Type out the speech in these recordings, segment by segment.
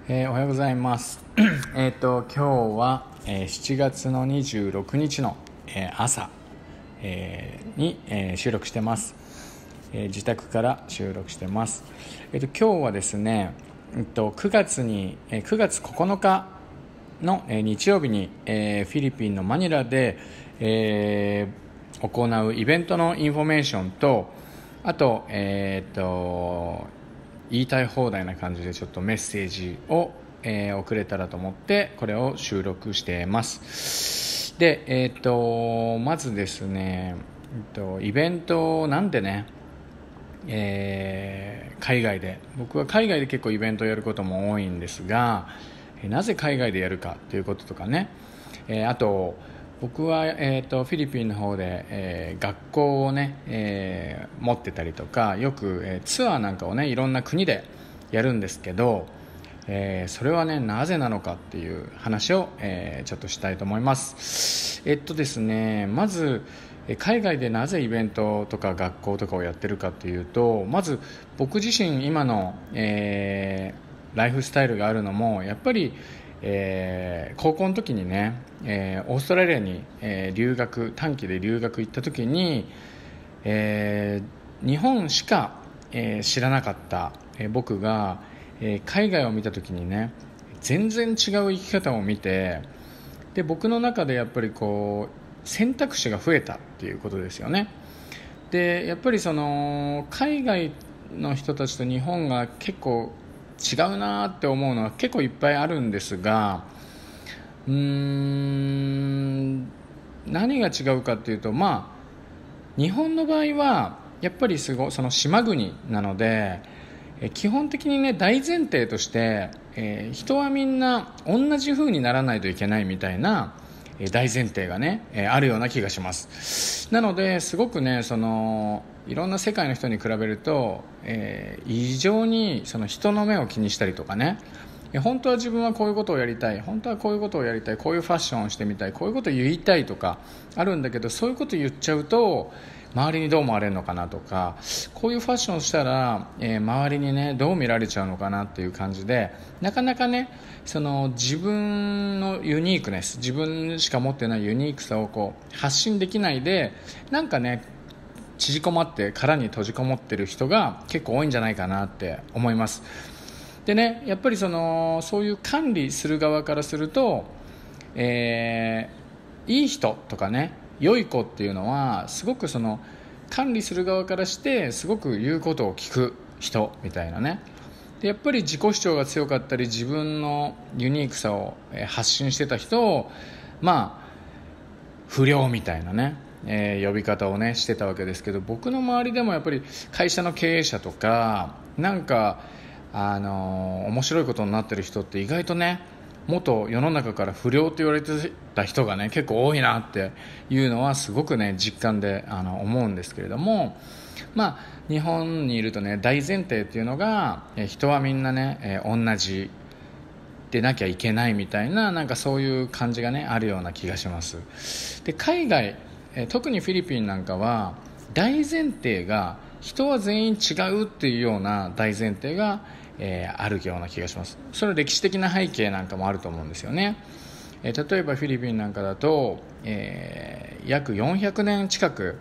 おはようございます。今日は、7月の26日の、朝、に、収録してます。自宅から収録してます。今日はですね、9月9日の、日曜日に、フィリピンのマニラで、行うイベントのインフォメーションと、あと、言いたい放題な感じでちょっとメッセージを、送れたらと思ってこれを収録しています。で、まずですね、イベントなんでね、海外で僕は海外で結構イベントをやることも多いんですが、なぜ海外でやるかということとかね、あと僕は、フィリピンの方で、学校をね、持ってたりとかよく、ツアーなんかをねいろんな国でやるんですけど、それはねなぜなのかっていう話を、ちょっとしたいと思います。ですね、まず海外でなぜイベントとか学校とかをやってるかっていうと、まず僕自身今の、ライフスタイルがあるのもやっぱり高校の時にね、オーストラリアに、短期で留学行った時に、日本しか、知らなかった、僕が、海外を見た時にね全然違う生き方を見て、で僕の中でやっぱりこう選択肢が増えたっていうことですよね。でやっぱりその海外の人たちと日本が結構違うなって思うのは結構いっぱいあるんですが、何が違うかっていうと、日本の場合はやっぱりその島国なので、基本的にね大前提として、人はみんな同じ風にならないといけないみたいな、大前提がね、あるような気がします。なのですごくねいろんな世界の人に比べると、異常にその人の目を気にしたりとかね、本当は自分はこういうことをやりたい、本当はこういうことをやりたい、こういうファッションをしてみたい、こういうことを言いたいとかあるんだけど、そういうことを言っちゃうと周りにどう思われるのかなとか、こういうファッションをしたら、周りにねどう見られちゃうのかなっていう感じで、なかなかねその自分のユニークネス、自分しか持ってないユニークさをこう発信できないで、なんかね縮こまって殻に閉じこもってる人が結構多いんじゃないかなって思います。でね、やっぱりそういう管理する側からすると、いい人とかね良い子っていうのはすごくその管理する側からしてすごく言うことを聞く人みたいなね。でやっぱり自己主張が強かったり自分のユニークさを発信してた人を不良みたいなね、呼び方をねしてたわけですけど、僕の周りでもやっぱり会社の経営者とかなんか面白いことになってる人って意外とね元世の中から不良と言われてた人がね結構多いなっていうのはすごくね実感で思うんですけれども、日本にいるとね大前提っていうのが人はみんなね、同じでなきゃいけないみたいな、なんかそういう感じがねあるような気がします。で海外、特にフィリピンなんかは大前提が人は全員違うっていうような大前提があるような気がします。それは歴史的な背景なんかもあると思うんですよね。例えばフィリピンなんかだと、約400年近く、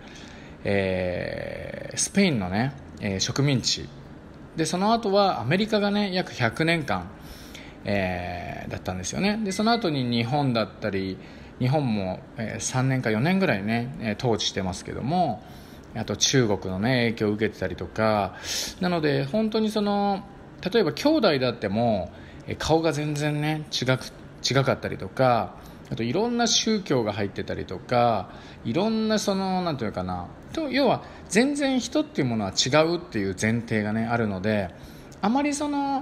スペインのね、植民地で、その後はアメリカがね約100年間、だったんですよね。でその後に日本だったり、日本も、3年か4年ぐらいね、統治してますけども、あと中国のね影響を受けてたりとか、なので本当に例えば兄弟だっても顔が全然ね違かったりとか、あといろんな宗教が入ってたりとか、いろんななんていうかなと、要は全然人っていうものは違うっていう前提がねあるので、あまり人の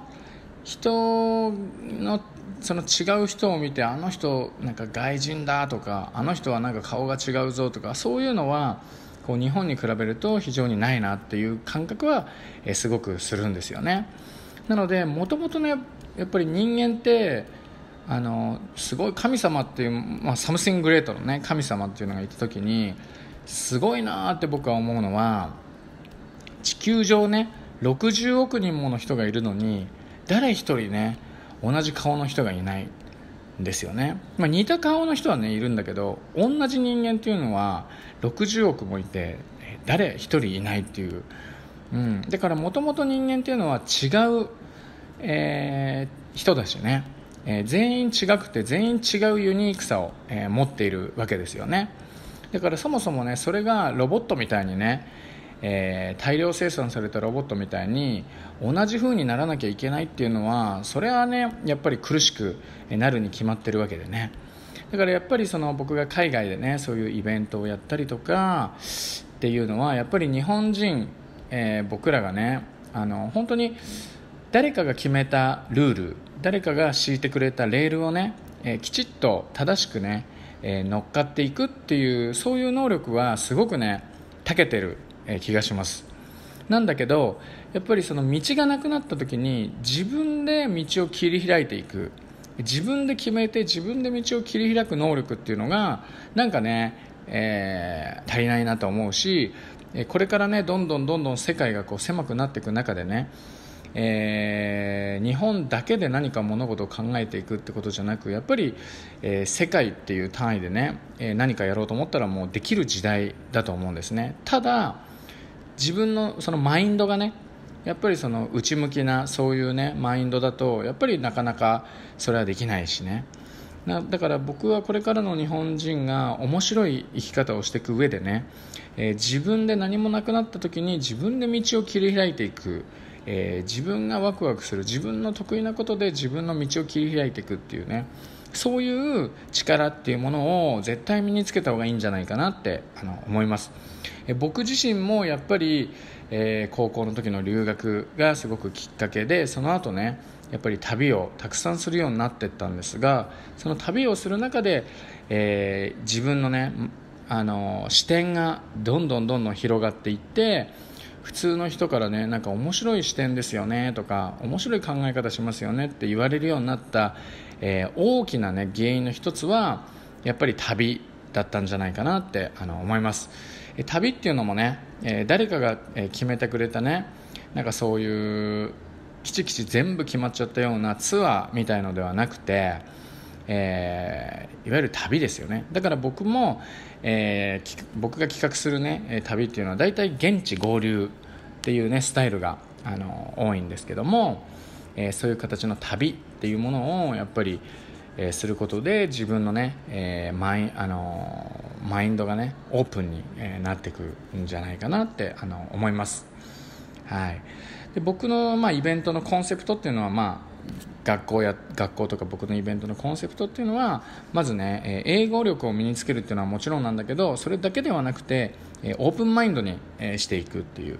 違う人を見て、あの人なんか外人だとか、あの人はなんか顔が違うぞとか、そういうのはこう日本に比べると非常にないなっていう感覚はすごくするんですよね。なのでもともとねやっぱり人間ってすごい神様っていう、サムシングレートのね神様っていうのがいた時にすごいなって僕は思うのは、地球上ね60億人もの人がいるのに誰一人ね同じ顔の人がいないんですよね。似た顔の人はねいるんだけど、同じ人間っていうのは60億もいて誰一人いないっていう、だからもともと人間っていうのは違う、人だしね、全員違くて全員違うユニークさを、持っているわけですよね。だからそもそもねそれがロボットみたいにね、大量生産されたロボットみたいに同じ風にならなきゃいけないっていうのは、それはねやっぱり苦しくなるに決まってるわけでね。だからやっぱり僕が海外でねそういうイベントをやったりとかっていうのは、やっぱり日本人、僕らがね本当に誰かが決めたルール、誰かが敷いてくれたレールをね、きちっと正しくね、乗っかっていくっていう、そういう能力はすごくね長けてる、気がします。なんだけどやっぱりその道がなくなった時に自分で道を切り開いていく、自分で決めて自分で道を切り開く能力っていうのがなんかね、足りないなと思うし、これからねどんどん世界が狭くなっていく中でね、日本だけで何か物事を考えていくってことじゃなく、やっぱり、世界っていう単位でね、何かやろうと思ったらもうできる時代だと思うんですね。ただ自分のそのマインドがねやっぱりその内向きなそういうねマインドだとやっぱりなかなかそれはできないしね。だから僕はこれからの日本人が面白い生き方をしていく上でね、自分で何もなくなった時に自分で道を切り開いていく、自分がワクワクする自分の得意なことで自分の道を切り開いていくっていうね、そういう力っていうものを絶対身につけた方がいいんじゃないかなって思います。僕自身もやっぱり、高校の時の留学がすごくきっかけで、その後ねやっぱり旅をたくさんするようになっていったんですが、その旅をする中で、自分のね視点がどんどん広がっていって、普通の人からねなんか面白い視点ですよねとか面白い考え方しますよねって言われるようになった、大きなね原因の一つはやっぱり旅だったんじゃないかなって思います。旅っていうのもね、誰かが決めてくれたねなんかそういうきちきち全部決まっちゃったようなツアーみたいのではなくて、いわゆる旅ですよね。だから僕も、僕が企画するね旅っていうのはだいたい現地合流っていうねスタイルが多いんですけども、そういう形の旅っていうものをやっぱり、することで自分のね、マインドがねオープンに、なっていくんじゃないかなって思います。はい。で僕の、イベントのコンセプトっていうのは、学校とか僕のイベントのコンセプトっていうのはまずね、英語力を身につけるっていうのはもちろんなんだけど、それだけではなくて、オープンマインドに、していくっていう、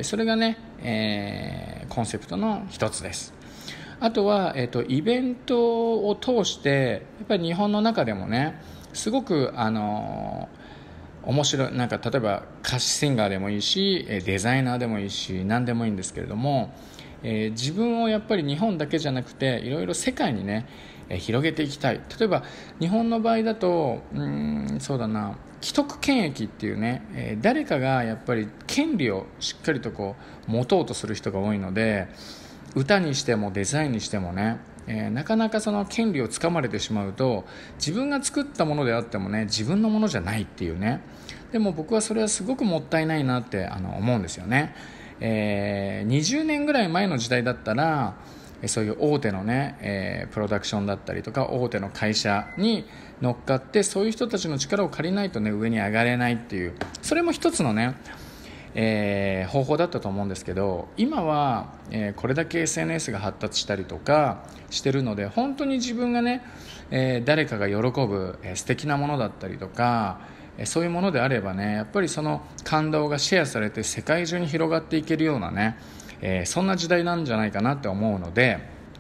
それがね、コンセプトの一つです。あとは、イベントを通してやっぱり日本の中でもねすごく面白い、なんか例えば歌手シンガーでもいいしデザイナーでもいいし何でもいいんですけれども、自分をやっぱり日本だけじゃなくていろいろ世界にね広げていきたい。例えば日本の場合だとそうだな、既得権益っていうね、誰かがやっぱり権利をしっかりと持とうとする人が多いので、歌にしてもデザインにしてもね、なかなかその権利をつかまれてしまうと自分が作ったものであってもね自分のものじゃないっていうね。でも僕はそれはすごくもったいないなって思うんですよね。20年ぐらい前の時代だったらそういう大手のね、プロダクションだったりとか大手の会社に乗っかってそういう人たちの力を借りないとね上に上がれないっていう、それも一つのね方法だったと思うんですけど、今は、これだけ SNS が発達したりとかしてるので本当に自分がね、誰かが喜ぶ、素敵なものだったりとかそういうものであればねやっぱりその感動がシェアされて世界中に広がっていけるようなね、そんな時代なんじゃないかなって思うので、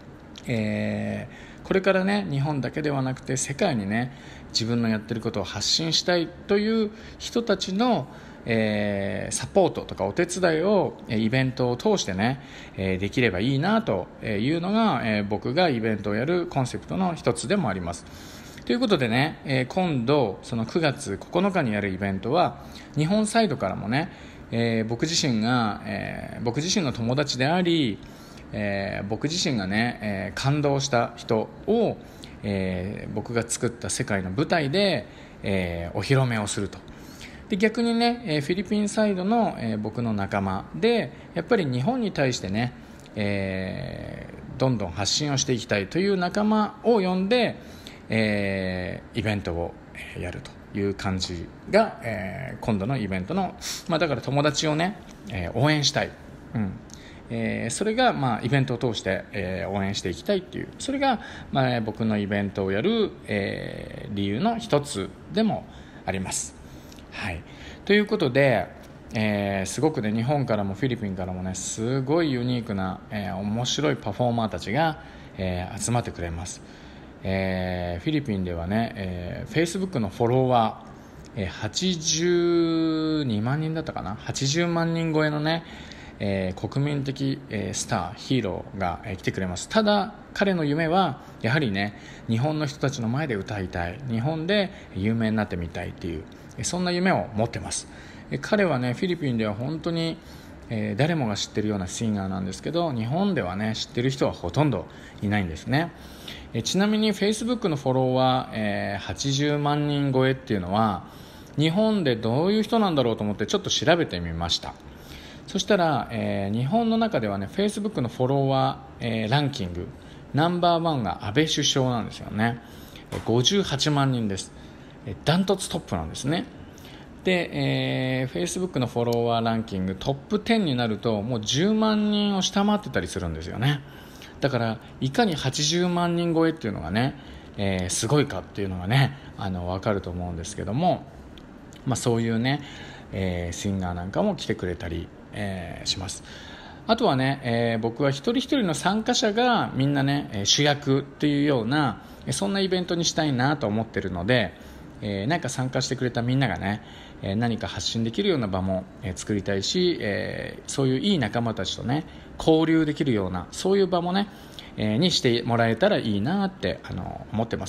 これからね日本だけではなくて世界にね自分のやってることを発信したいという人たちのサポートとかお手伝いをイベントを通してねできればいいなというのが僕がイベントをやるコンセプトの一つでもあります。ということでね今度その9月9日にやるイベントは日本サイドからもね僕自身の友達であり僕自身がね、感動した人を、僕が作った世界の舞台で、お披露目をすると。で逆にね、フィリピンサイドの、僕の仲間でやっぱり日本に対してね、どんどん発信をしていきたいという仲間を呼んで、イベントをやるという感じが、今度のイベントの、だから友達をね、応援したい、それが、イベントを通して、応援していきたいっていう、それが、僕のイベントをやる、理由の一つでもあります。はい、ということで、すごくね日本からもフィリピンからもねすごいユニークな、面白いパフォーマーたちが、集まってくれます。フィリピンではね、Facebook のフォロワー、82万人だったかな、80万人超えのね、国民的、スターヒーローが、来てくれます。ただ彼の夢はやはりね日本の人たちの前で歌いたい、日本で有名になってみたいっていう、そんな夢を持ってます。彼はねフィリピンでは本当に、誰もが知ってるようなシンガーなんですけど、日本ではね知ってる人はほとんどいないんですね。ちなみに Facebook のフォロワー、80万人超えっていうのは日本でどういう人なんだろうと思ってちょっと調べてみました。そしたら、日本の中ではね Facebook のフォロワー、ランキングナンバーワンが安倍首相なんですよね。58万人です。ダントツトップなんですね。で、Facebook のフォロワーランキングトップ10になるともう10万人を下回ってたりするんですよね。だからいかに80万人超えっていうのがね、すごいかっていうのがね分かると思うんですけども、そういうね、シンガーなんかも来てくれたり、します。あとはね、僕は一人一人の参加者がみんなね主役っていうようなそんなイベントにしたいなと思ってるので、何か参加してくれたみんながね何か発信できるような場も作りたいし、そういういい仲間たちとね交流できるようなそういう場もね、にしてもらえたらいいなって思ってます。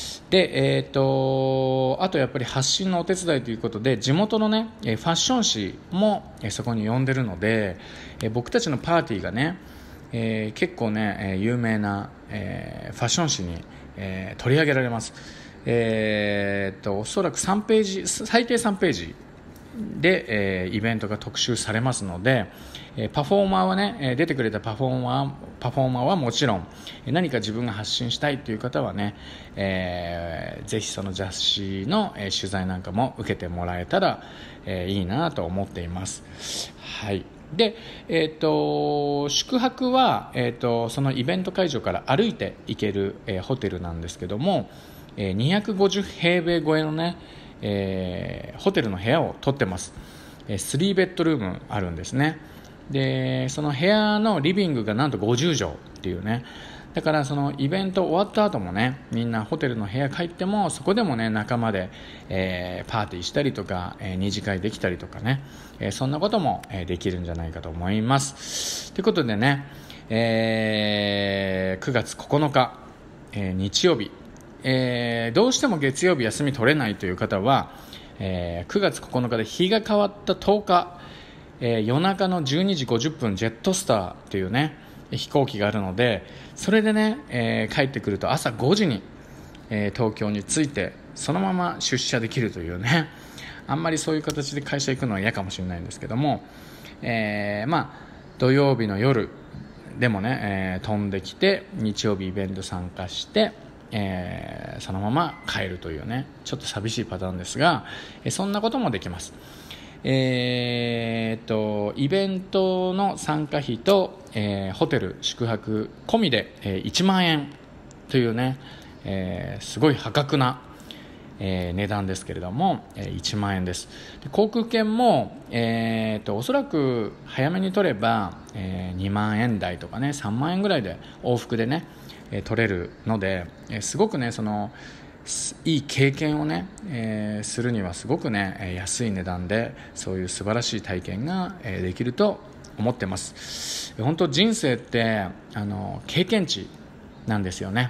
で、あとやっぱり発信のお手伝いということで地元のねファッション誌もそこに呼んでるので、僕たちのパーティーがね、結構ね有名な、ファッション誌に、取り上げられます。おそらく3ページ最低3ページで、イベントが特集されますので、パフォーマーはね出てくれたパフォーマーはもちろん何か自分が発信したいという方はね、ぜひその雑誌の、取材なんかも受けてもらえたら、いいなと思っています。はい。で、宿泊は、そのイベント会場から歩いて行ける、ホテルなんですけども、250平米超えのね、ホテルの部屋を取ってます。3ベッドルームあるんですね。でその部屋のリビングがなんと50畳っていうね、だからそのイベント終わった後もねみんなホテルの部屋帰ってもそこでもね仲間で、パーティーしたりとか、二次会できたりとかね、そんなことも、できるんじゃないかと思います。ということでね、9月9日、日曜日、どうしても月曜日休み取れないという方は、9月9日で日が変わった10日、夜中の12時50分ジェットスターというね飛行機があるので、それでね、帰ってくると朝5時に、東京に着いてそのまま出社できるというね、あんまりそういう形で会社行くのは嫌かもしれないんですけども、土曜日の夜でもね、飛んできて日曜日イベント参加して、そのまま帰るというねちょっと寂しいパターンですが、そんなこともできます。イベントの参加費と、ホテル宿泊込みで、1万円というね、すごい破格な、値段ですけれども、1万円です。で航空券も、おそらく早めに取れば、2万円台とかね3万円ぐらいで往復でね、取れるので、すごくねいい経験をね、するにはすごくね安い値段でそういう素晴らしい体験が、できると思ってます。本当人生って経験値なんですよね。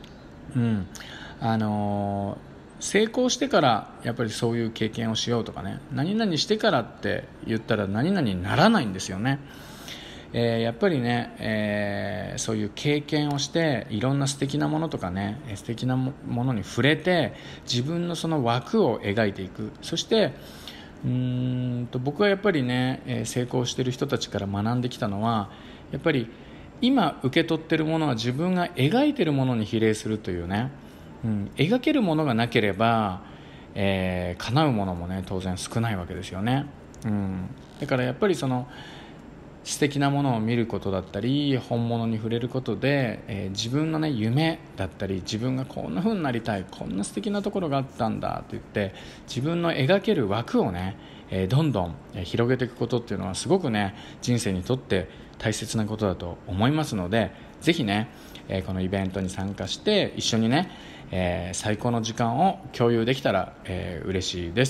成功してからやっぱりそういう経験をしようとかね、何々してからって言ったら何々にならないんですよね。 やっぱりね、そういう経験をしていろんな素敵なものとかね、素敵なものに触れて自分のその枠を描いていく。そして僕はやっぱりね、成功している人たちから学んできたのは、やっぱり今受け取っているものは自分が描いているものに比例するというね、描けるものがなければ、叶うものもね当然少ないわけですよね。だからやっぱりその素敵なものを見ることだったり本物に触れることで、自分のね夢だったり自分がこんな風になりたい、こんな素敵なところがあったんだと言って自分の描ける枠をね、どんどん広げていくことっていうのはすごくね人生にとって大切なことだと思いますので、ぜひね、このイベントに参加して一緒にね、最高の時間を共有できたら、嬉しいです。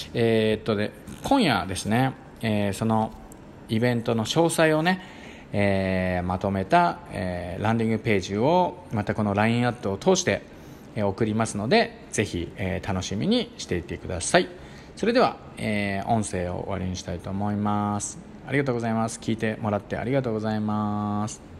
今夜ですね、そのイベントの詳細をね、まとめた、ランディングページをまたこの LINE アットを通して、送りますので、ぜひ、楽しみにしていてください。それでは、音声を終わりにしたいと思います。ありがとうございます。聞いてもらってありがとうございます。